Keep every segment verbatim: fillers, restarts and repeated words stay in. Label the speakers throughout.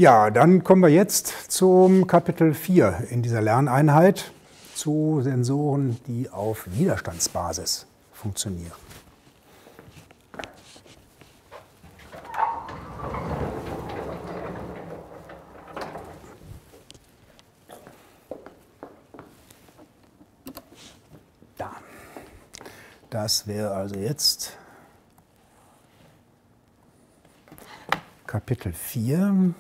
Speaker 1: Ja, dann kommen wir jetzt zum Kapitel vier in dieser Lerneinheit zu Sensoren, die auf Widerstandsbasis funktionieren. Da. Das wäre also jetzt Kapitel vier.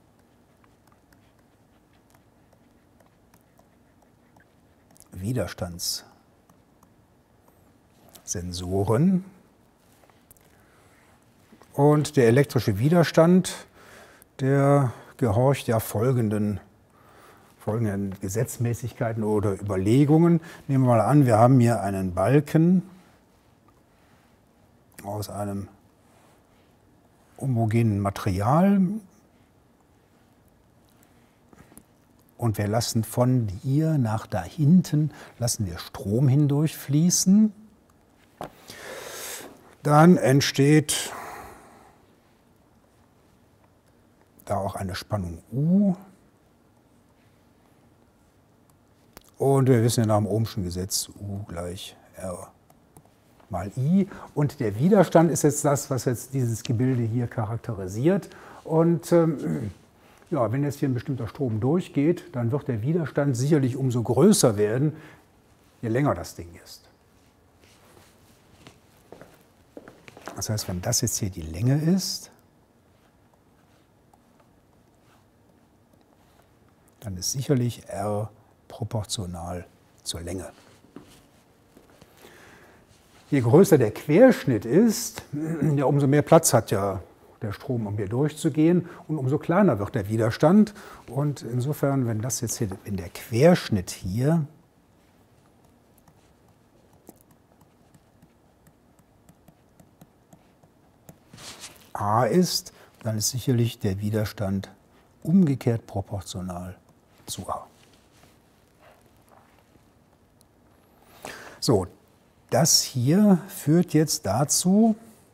Speaker 1: Widerstandssensoren. Und der elektrische Widerstand, der gehorcht ja folgenden, folgenden Gesetzmäßigkeiten oder Überlegungen. Nehmen wir mal an, wir haben hier einen Balken aus einem homogenen Material. Und wir lassen von hier nach da hinten, lassen wir Strom hindurchfließen. Dann entsteht da auch eine Spannung U. Und wir wissen ja nach dem Ohmschen Gesetz, U gleich R mal I. Und der Widerstand ist jetzt das, was jetzt dieses Gebilde hier charakterisiert. Und ähm, ja, wenn jetzt hier ein bestimmter Strom durchgeht, dann wird der Widerstand sicherlich umso größer werden, je länger das Ding ist. Das heißt, wenn das jetzt hier die Länge ist, dann ist sicherlich R proportional zur Länge. Je größer der Querschnitt ist, ja, umso mehr Platz hat ja der Strom, um hier durchzugehen, und umso kleiner wird der Widerstand. Und insofern, wenn das jetzt hier, wenn der Querschnitt hier A ist, dann ist sicherlich der Widerstand umgekehrt proportional zu A. So, das hier führt jetzt dazu,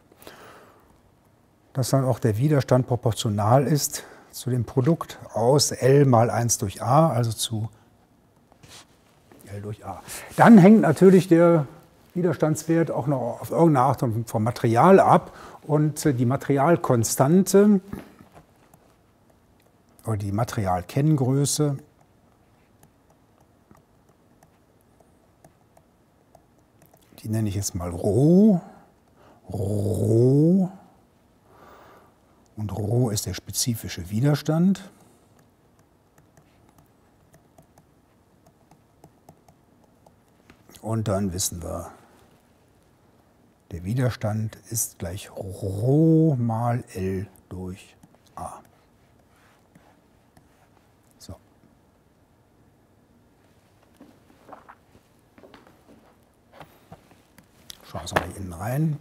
Speaker 1: dass dann auch der Widerstand proportional ist zu dem Produkt aus L mal eins durch A, also zu L durch A. Dann hängt natürlich der Widerstandswert auch noch auf irgendeine Art vom Material ab, und die Materialkonstante oder die Materialkenngröße die nenne ich jetzt mal Rho. Rho. Und Rho ist der spezifische Widerstand. Und dann wissen wir, der Widerstand ist gleich Rho mal L durch A. So. Schauen wir uns mal hier innen rein.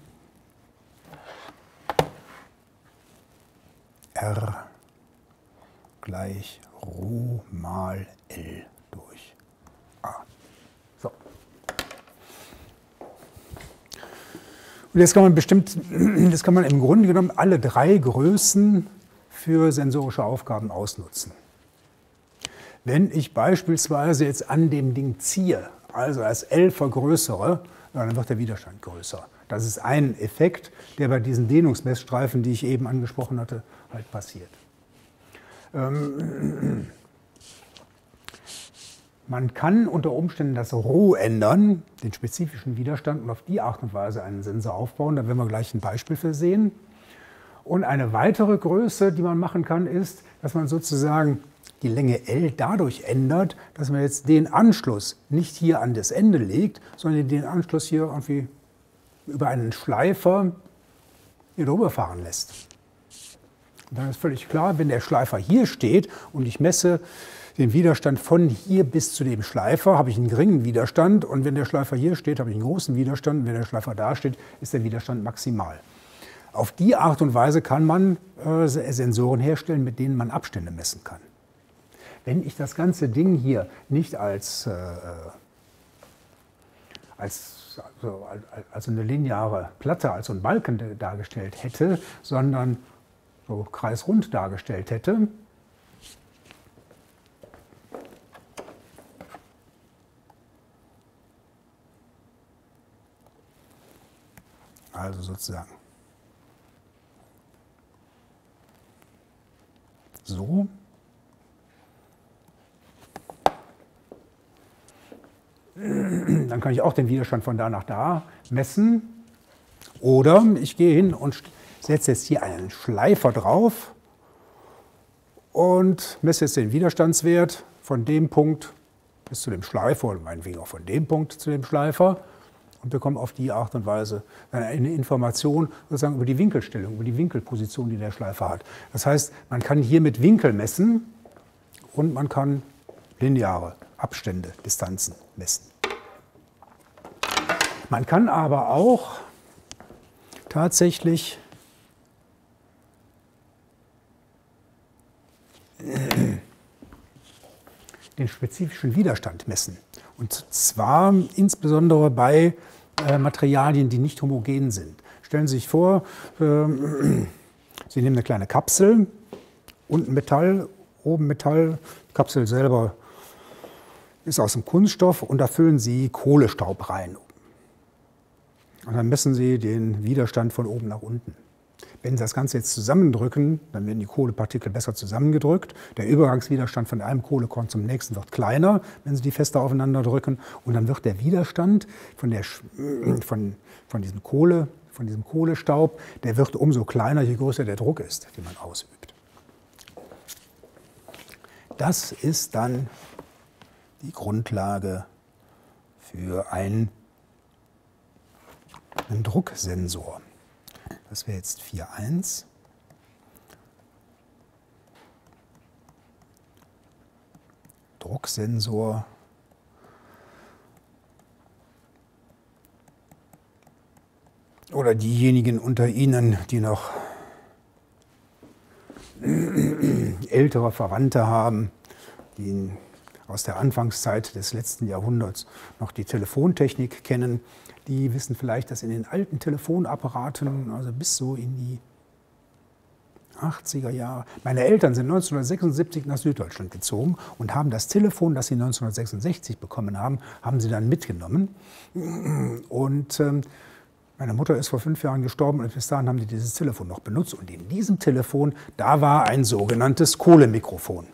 Speaker 1: R gleich Rho mal L durch A. So. Und jetzt kann man bestimmt, das kann man im Grunde genommen alle drei Größen für sensorische Aufgaben ausnutzen. Wenn ich beispielsweise jetzt an dem Ding ziehe, also als L vergrößere, dann wird der Widerstand größer. Das ist ein Effekt, der bei diesen Dehnungsmessstreifen, die ich eben angesprochen hatte, halt passiert. Ähm, man kann unter Umständen das Rho ändern, den spezifischen Widerstand, und auf die Art und Weise einen Sensor aufbauen. Da werden wir gleich ein Beispiel für sehen. Und eine weitere Größe, die man machen kann, ist, dass man sozusagen die Länge L dadurch ändert, dass man jetzt den Anschluss nicht hier an das Ende legt, sondern den Anschluss hier irgendwie über einen Schleifer hier drüber fahren lässt. Und dann ist völlig klar, wenn der Schleifer hier steht und ich messe den Widerstand von hier bis zu dem Schleifer, habe ich einen geringen Widerstand, und wenn der Schleifer hier steht, habe ich einen großen Widerstand, und wenn der Schleifer da steht, ist der Widerstand maximal. Auf die Art und Weise kann man äh, Sensoren herstellen, mit denen man Abstände messen kann. Wenn ich das ganze Ding hier nicht als, äh, als, also, als eine lineare Platte, als so ein Balken dargestellt hätte, sondern so kreisrund dargestellt hätte, Also sozusagen so. Dann kann ich auch den Widerstand von da nach da messen. Oder ich gehe hin und setze jetzt hier einen Schleifer drauf und messe jetzt den Widerstandswert von dem Punkt bis zu dem Schleifer oder meinetwegen auch von dem Punkt zu dem Schleifer und bekomme auf die Art und Weise eine Information sozusagen über die Winkelstellung, über die Winkelposition, die der Schleifer hat. Das heißt, man kann hier mit Winkel messen und man kann lineare Abstände, Distanzen messen. Man kann aber auch tatsächlich den spezifischen Widerstand messen. Und zwar insbesondere bei äh, Materialien, die nicht homogen sind. Stellen Sie sich vor, äh, Sie nehmen eine kleine Kapsel, unten Metall, oben Metall, die Kapsel selber ist aus dem Kunststoff und da füllen Sie Kohlestaub rein. Und dann messen Sie den Widerstand von oben nach unten. Wenn Sie das Ganze jetzt zusammendrücken, dann werden die Kohlepartikel besser zusammengedrückt. Der Übergangswiderstand von einem Kohlekorn zum nächsten wird kleiner, wenn Sie die fester aufeinander drücken. Und dann wird der Widerstand von, der, von, von, diesem Kohle, von diesem Kohlestaub, der wird umso kleiner, je größer der Druck ist, den man ausübt. Das ist dann die Grundlage für ein Ein Drucksensor. Das wäre jetzt vier Punkt eins. Drucksensor. Oder diejenigen unter Ihnen, die noch ältere Verwandte haben, die aus der Anfangszeit des letzten Jahrhunderts noch die Telefontechnik kennen, die wissen vielleicht, dass in den alten Telefonapparaten, also bis so in die achtziger Jahre, meine Eltern sind neunzehnhundertsechsundsiebzig nach Süddeutschland gezogen und haben das Telefon, das sie neunzehnhundertsechsundsechzig bekommen haben, haben sie dann mitgenommen. Und ähm, meine Mutter ist vor fünf Jahren gestorben und bis dahin haben die dieses Telefon noch benutzt. Und in diesem Telefon, da war ein sogenanntes Kohlemikrofon.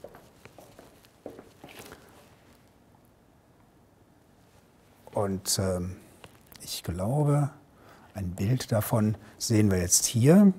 Speaker 1: Und ähm, ich glaube, ein Bild davon sehen wir jetzt hier.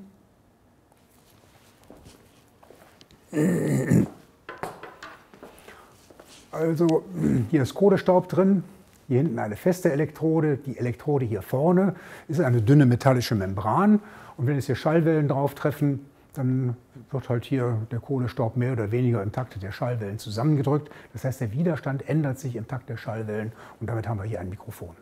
Speaker 1: Also hier ist Kohlestaub drin, hier hinten eine feste Elektrode. Die Elektrode hier vorne ist eine dünne metallische Membran. Und wenn jetzt hier Schallwellen drauf treffen, dann wird halt hier der Kohlestaub mehr oder weniger im Takt der Schallwellen zusammengedrückt. Das heißt, der Widerstand ändert sich im Takt der Schallwellen und damit haben wir hier ein Mikrofon.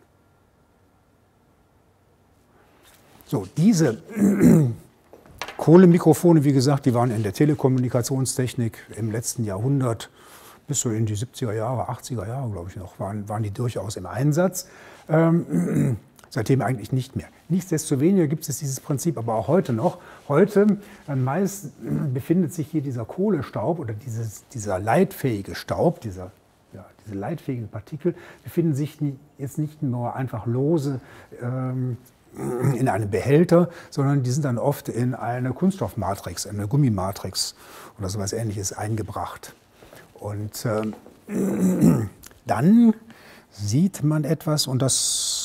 Speaker 1: So, diese Kohlemikrofone, wie gesagt, die waren in der Telekommunikationstechnik im letzten Jahrhundert bis so in die siebziger Jahre, achtziger Jahre, glaube ich noch, waren, waren die durchaus im Einsatz. Ähm, seitdem eigentlich nicht mehr. Nichtsdestoweniger gibt es dieses Prinzip aber auch heute noch. Heute äh, meist befindet sich hier dieser Kohlestaub oder dieses, dieser leitfähige Staub, dieser, ja, diese leitfähigen Partikel, befinden sich nie, jetzt nicht nur einfach lose ähm, in einem Behälter, sondern die sind dann oft in eine Kunststoffmatrix, eine Gummimatrix oder sowas Ähnliches eingebracht. Und äh, dann sieht man etwas und das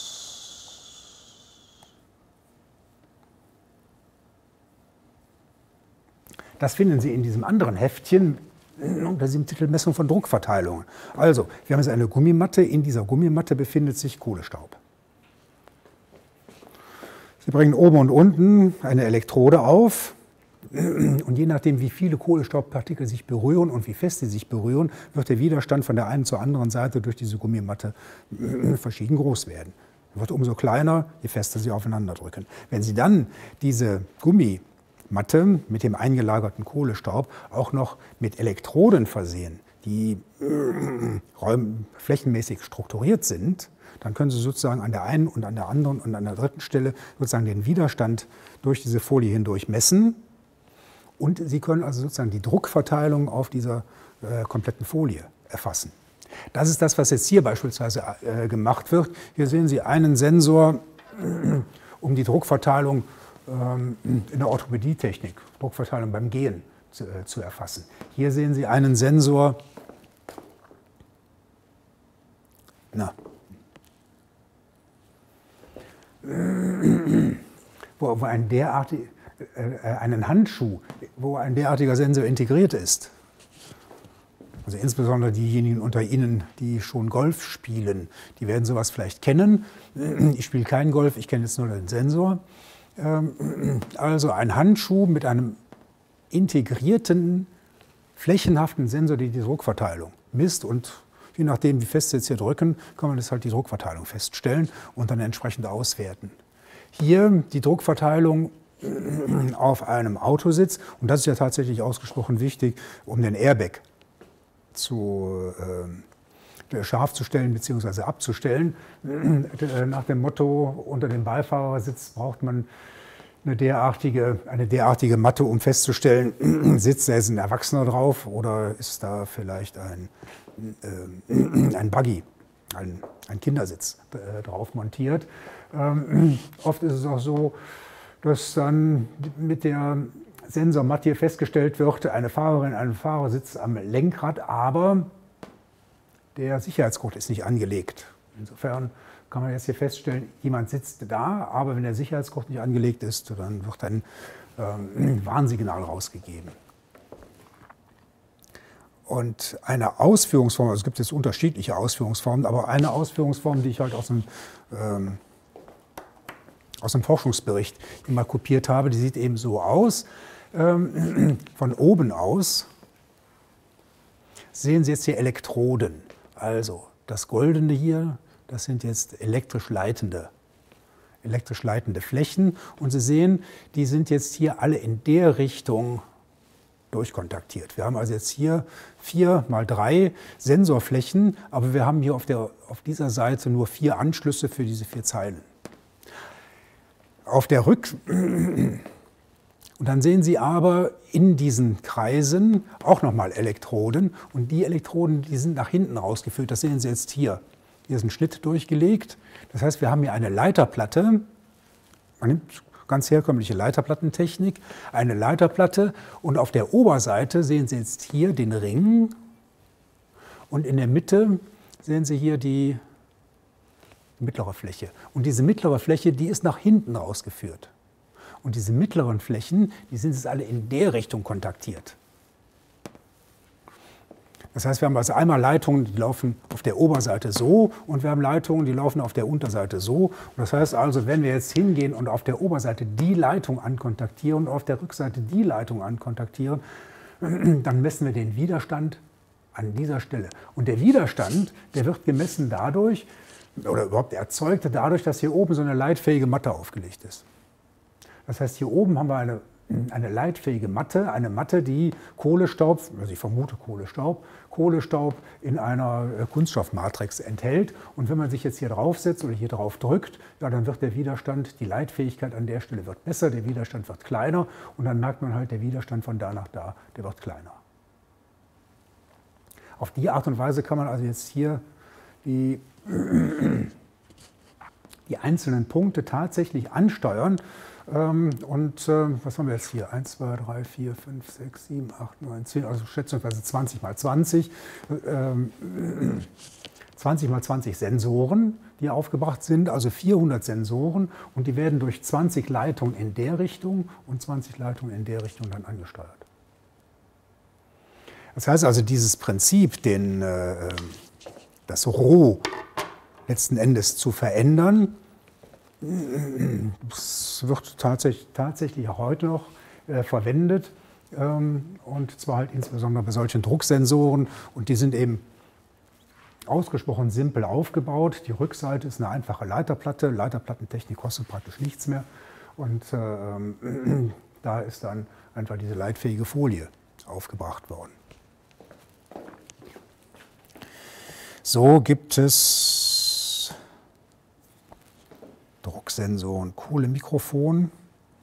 Speaker 1: Das finden Sie in diesem anderen Heftchen unter diesem Titel Messung von Druckverteilungen. Also, wir haben jetzt eine Gummimatte. In dieser Gummimatte befindet sich Kohlestaub. Sie bringen oben und unten eine Elektrode auf. Und je nachdem, wie viele Kohlestaubpartikel sich berühren und wie fest sie sich berühren, wird der Widerstand von der einen zur anderen Seite durch diese Gummimatte verschieden groß werden. Er wird umso kleiner, je fester Sie aufeinander drücken. Wenn Sie dann diese Gummimatte mit dem eingelagerten Kohlestaub auch noch mit Elektroden versehen, die äh, flächenmäßig strukturiert sind, dann können Sie sozusagen an der einen und an der anderen und an der dritten Stelle sozusagen den Widerstand durch diese Folie hindurch messen. Und Sie können also sozusagen die Druckverteilung auf dieser äh, kompletten Folie erfassen. Das ist das, was jetzt hier beispielsweise äh, gemacht wird. Hier sehen Sie einen Sensor um die Druckverteilung ähm, in der Orthopädietechnik, Druckverteilung beim Gehen zu, äh, zu erfassen. Hier sehen Sie einen Sensor, na, wo, wo ein derartig, äh, einen Handschuh, wo ein derartiger Sensor integriert ist. Also insbesondere diejenigen unter Ihnen, die schon Golf spielen, die werden sowas vielleicht kennen. Ich spiele keinen Golf, ich kenne jetzt nur den Sensor. Also ein Handschuh mit einem integrierten, flächenhaften Sensor, der die Druckverteilung misst. Und je nachdem, wie fest Sie jetzt hier drücken, kann man das halt die Druckverteilung feststellen und dann entsprechend auswerten. Hier die Druckverteilung auf einem Autositz. Und das ist ja tatsächlich ausgesprochen wichtig, um den Airbag zu, äh, scharf zu stellen bzw. abzustellen. Nach dem Motto, unter dem Beifahrersitz braucht man eine derartige, eine derartige Matte, um festzustellen, sitzt da jetzt ein Erwachsener drauf oder ist da vielleicht ein, äh, ein Buggy, ein, ein Kindersitz äh, drauf montiert. Ähm, oft ist es auch so, dass dann mit der Sensormatte hier festgestellt wird, eine Fahrerin, ein Fahrer sitzt am Lenkrad, aber der Sicherheitsgurt ist nicht angelegt. Insofern kann man jetzt hier feststellen, jemand sitzt da, aber wenn der Sicherheitsgurt nicht angelegt ist, dann wird ein ähm, Warnsignal rausgegeben. Und eine Ausführungsform, also es gibt jetzt unterschiedliche Ausführungsformen, aber eine Ausführungsform, die ich halt aus dem ähm, aus dem Forschungsbericht mal kopiert habe, die sieht eben so aus. Ähm, von oben aus sehen Sie jetzt hier Elektroden. Also das Goldene hier, das sind jetzt elektrisch leitende, elektrisch leitende Flächen. Und Sie sehen, die sind jetzt hier alle in der Richtung durchkontaktiert. Wir haben also jetzt hier vier mal drei Sensorflächen, aber wir haben hier auf, der, auf dieser Seite nur vier Anschlüsse für diese vier Zeilen. Auf der Rück und dann sehen Sie aber in diesen Kreisen auch nochmal Elektroden. Und die Elektroden, die sind nach hinten rausgeführt. Das sehen Sie jetzt hier. Hier ist ein Schnitt durchgelegt. Das heißt, wir haben hier eine Leiterplatte. Man nimmt ganz herkömmliche Leiterplattentechnik. Eine Leiterplatte. Und auf der Oberseite sehen Sie jetzt hier den Ring. Und in der Mitte sehen Sie hier die mittlere Fläche. Und diese mittlere Fläche, die ist nach hinten rausgeführt. Und diese mittleren Flächen, die sind jetzt alle in der Richtung kontaktiert. Das heißt, wir haben also einmal Leitungen, die laufen auf der Oberseite so und wir haben Leitungen, die laufen auf der Unterseite so. Und das heißt also, wenn wir jetzt hingehen und auf der Oberseite die Leitung ankontaktieren und auf der Rückseite die Leitung ankontaktieren, dann messen wir den Widerstand an dieser Stelle. Und der Widerstand, der wird gemessen dadurch, oder überhaupt erzeugt dadurch, dass hier oben so eine leitfähige Matte aufgelegt ist. Das heißt, hier oben haben wir eine, eine leitfähige Matte, eine Matte, die Kohlestaub, also ich vermute Kohlestaub, Kohlestaub in einer Kunststoffmatrix enthält. Und wenn man sich jetzt hier draufsetzt oder hier drauf drückt, ja, dann wird der Widerstand, die Leitfähigkeit an der Stelle wird besser, der Widerstand wird kleiner und dann merkt man halt, der Widerstand von da nach da, der wird kleiner. Auf die Art und Weise kann man also jetzt hier die, die einzelnen Punkte tatsächlich ansteuern. Und äh, was haben wir jetzt hier? eins, zwei, drei, vier, fünf, sechs, sieben, acht, neun, zehn, also schätzungsweise zwanzig mal zwanzig. Ähm, zwanzig mal zwanzig Sensoren, die aufgebracht sind, also vierhundert Sensoren. Und die werden durch zwanzig Leitungen in der Richtung und zwanzig Leitungen in der Richtung dann angesteuert. Das heißt also, dieses Prinzip, den, äh, das Roh letzten Endes zu verändern, das wird tatsächlich, tatsächlich auch heute noch äh, verwendet, ähm, und zwar halt insbesondere bei solchen Drucksensoren, und die sind eben ausgesprochen simpel aufgebaut. Die Rückseite ist eine einfache Leiterplatte, Leiterplattentechnik kostet praktisch nichts mehr und äh, da ist dann einfach diese leitfähige Folie aufgebracht worden. So gibt es Drucksensoren, Kohlemikrofon.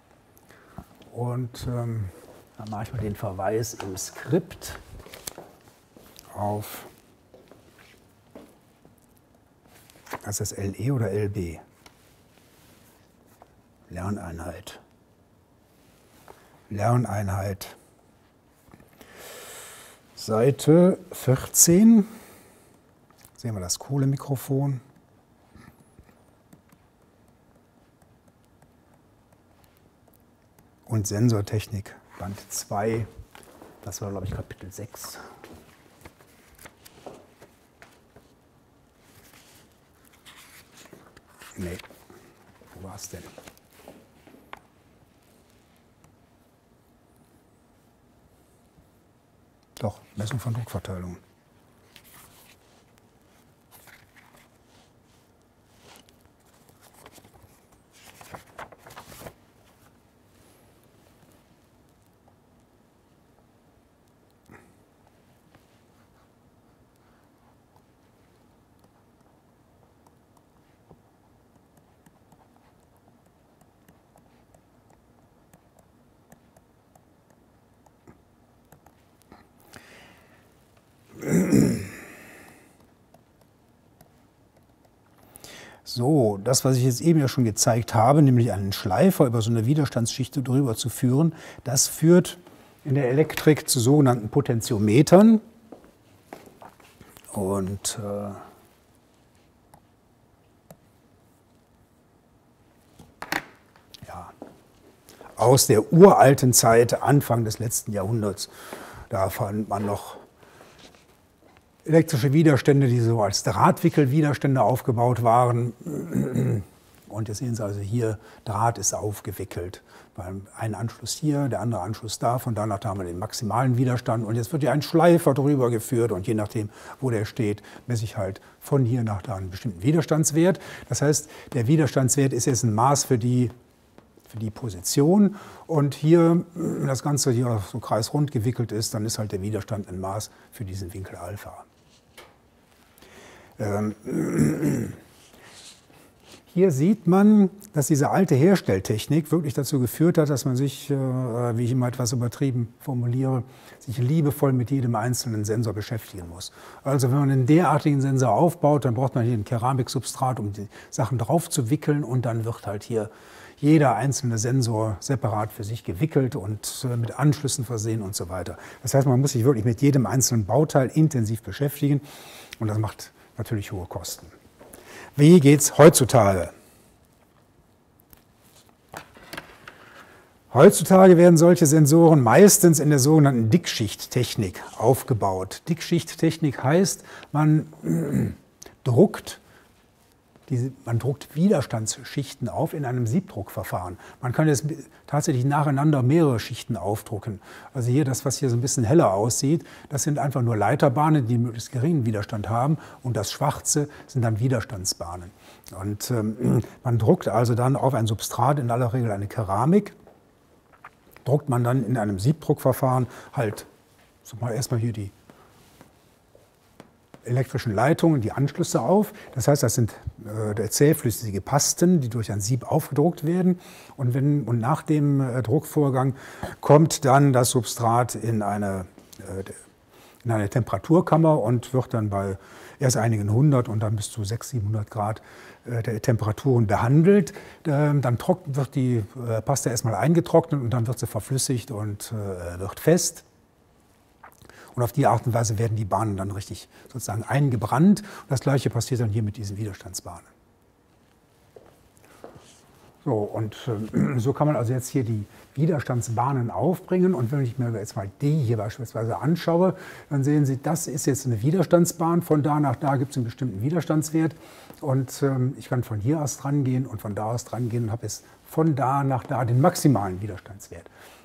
Speaker 1: Und ähm, da mache ich mal den Verweis im Skript auf, das ist L E oder L B? Lerneinheit. Lerneinheit. Seite vierzehn. Sehen wir das Kohlemikrofon. Und Sensortechnik, Band zwei. Das war, glaube ich, Kapitel sechs. Nee, wo war es denn? Doch, Messung von Druckverteilung. So, das, was ich jetzt eben ja schon gezeigt habe, nämlich einen Schleifer über so eine Widerstandsschicht drüber zu führen, das führt in der Elektrik zu sogenannten Potentiometern. Und äh, ja, aus der uralten Zeit, Anfang des letzten Jahrhunderts, da fand man noch elektrische Widerstände, die so als Drahtwickelwiderstände aufgebaut waren. Und jetzt sehen Sie also hier, Draht ist aufgewickelt. Ein Anschluss hier, der andere Anschluss da, von danach haben wir den maximalen Widerstand. Und jetzt wird hier ein Schleifer drüber geführt und je nachdem, wo der steht, messe ich halt von hier nach da einen bestimmten Widerstandswert. Das heißt, der Widerstandswert ist jetzt ein Maß für die, für die Position. Und hier, wenn das Ganze hier so kreisrund gewickelt ist, dann ist halt der Widerstand ein Maß für diesen Winkel Alpha. Hier sieht man, dass diese alte Herstelltechnik wirklich dazu geführt hat, dass man sich, wie ich immer etwas übertrieben formuliere, sich liebevoll mit jedem einzelnen Sensor beschäftigen muss. Also wenn man einen derartigen Sensor aufbaut, dann braucht man hier ein Keramiksubstrat, um die Sachen drauf zu wickeln, und dann wird halt hier jeder einzelne Sensor separat für sich gewickelt und mit Anschlüssen versehen und so weiter. Das heißt, man muss sich wirklich mit jedem einzelnen Bauteil intensiv beschäftigen, und das macht natürlich hohe Kosten. Wie geht es heutzutage? Heutzutage werden solche Sensoren meistens in der sogenannten Dickschichttechnik aufgebaut. Dickschichttechnik heißt, man äh, druckt Diese, man druckt Widerstandsschichten auf in einem Siebdruckverfahren. Man kann jetzt tatsächlich nacheinander mehrere Schichten aufdrucken. Also hier, das, was hier so ein bisschen heller aussieht, das sind einfach nur Leiterbahnen, die einen möglichst geringen Widerstand haben. Und das Schwarze sind dann Widerstandsbahnen. Und ähm, man druckt also dann auf ein Substrat, in aller Regel eine Keramik, druckt man dann in einem Siebdruckverfahren halt, sag mal, erstmal hier die elektrischen Leitungen, die Anschlüsse auf. Das heißt, das sind äh, zähflüssige Pasten, die durch ein Sieb aufgedruckt werden. Und, wenn, und nach dem äh, Druckvorgang kommt dann das Substrat in eine, äh, in eine Temperaturkammer und wird dann bei erst einigen hundert und dann bis zu sechshundert, siebenhundert Grad äh, der Temperaturen behandelt. Ähm, dann trocken, wird die äh, Paste erstmal eingetrocknet und dann wird sie verflüssigt und äh, wird fest. Und auf die Art und Weise werden die Bahnen dann richtig sozusagen eingebrannt. Und das Gleiche passiert dann hier mit diesen Widerstandsbahnen. So, und äh, so kann man also jetzt hier die Widerstandsbahnen aufbringen. Und wenn ich mir jetzt mal die hier beispielsweise anschaue, dann sehen Sie, das ist jetzt eine Widerstandsbahn. Von da nach da gibt es einen bestimmten Widerstandswert. Und ähm, ich kann von hier aus dran gehen und von da aus dran gehen und habe jetzt von da nach da den maximalen Widerstandswert.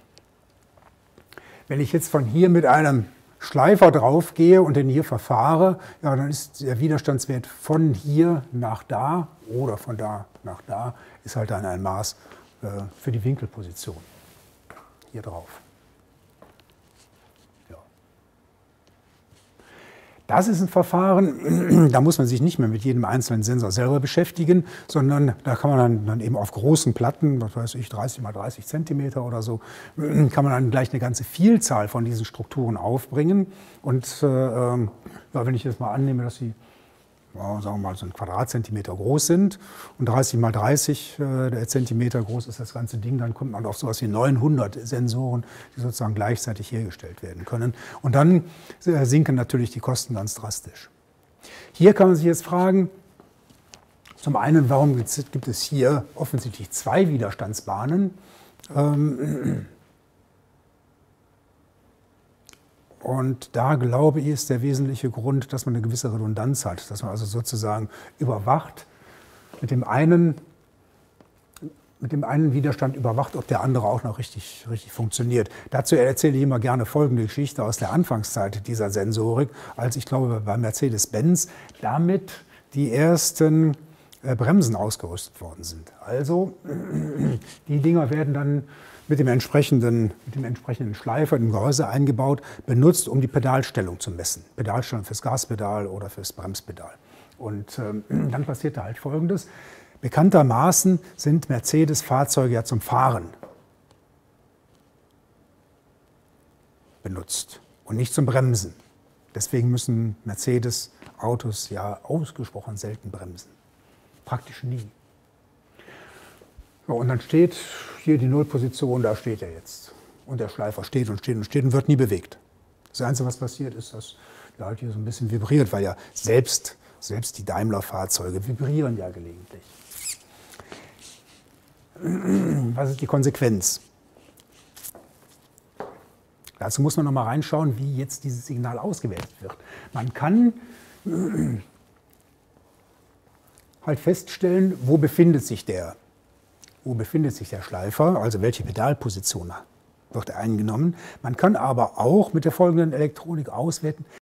Speaker 1: Wenn ich jetzt von hier mit einem Schleifer drauf gehe und den hier verfahre, ja, dann ist der Widerstandswert von hier nach da oder von da nach da, ist halt dann ein Maß äh, für die Winkelposition hier drauf. Ja. Das ist ein Verfahren, da muss man sich nicht mehr mit jedem einzelnen Sensor selber beschäftigen, sondern da kann man dann, dann eben auf großen Platten, was weiß ich, dreißig mal dreißig Zentimeter oder so, kann man dann gleich eine ganze Vielzahl von diesen Strukturen aufbringen. Und äh, ja, wenn ich jetzt mal annehme, dass Sie ja, sagen wir mal, so ein Quadratzentimeter groß sind und dreißig mal dreißig äh, Zentimeter groß ist das ganze Ding, dann kommt man auf sowas wie neunhundert Sensoren, die sozusagen gleichzeitig hergestellt werden können. Und dann äh, sinken natürlich die Kosten ganz drastisch. Hier kann man sich jetzt fragen, zum einen, warum gibt es hier offensichtlich zwei Widerstandsbahnen? Ähm, Und da, glaube ich, ist der wesentliche Grund, dass man eine gewisse Redundanz hat, dass man also sozusagen überwacht, mit dem einen, mit dem einen Widerstand überwacht, ob der andere auch noch richtig, richtig funktioniert. Dazu erzähle ich immer gerne folgende Geschichte aus der Anfangszeit dieser Sensorik, als ich glaube bei Mercedes-Benz damit die ersten äh, Bremsen ausgerüstet worden sind. Also die Dinger werden dann mit dem entsprechenden, mit dem entsprechenden Schleifer im Gehäuse eingebaut, benutzt, um die Pedalstellung zu messen. Pedalstellung fürs Gaspedal oder fürs Bremspedal. Und ähm, dann passiert da halt Folgendes. Bekanntermaßen sind Mercedes-Fahrzeuge ja zum Fahren benutzt und nicht zum Bremsen. Deswegen müssen Mercedes-Autos ja ausgesprochen selten bremsen. Praktisch nie. Ja, und dann steht hier die Nullposition, da steht er jetzt. Und der Schleifer steht und steht und steht und wird nie bewegt. Das Einzige, was passiert, ist, dass der halt hier so ein bisschen vibriert, weil ja selbst, selbst die Daimler-Fahrzeuge vibrieren ja gelegentlich. Was ist die Konsequenz? Dazu muss man noch mal reinschauen, wie jetzt dieses Signal ausgewählt wird. Man kann halt feststellen, wo befindet sich der Wo befindet sich der Schleifer, also welche Pedalposition wird er eingenommen. Man kann aber auch mit der folgenden Elektronik auswerten,